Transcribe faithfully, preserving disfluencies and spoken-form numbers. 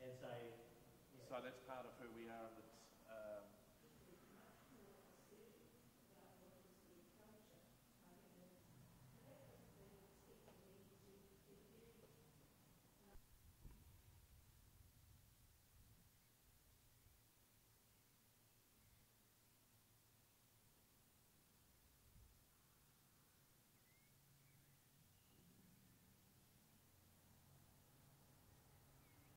then say, yeah. So that's part of who we are, that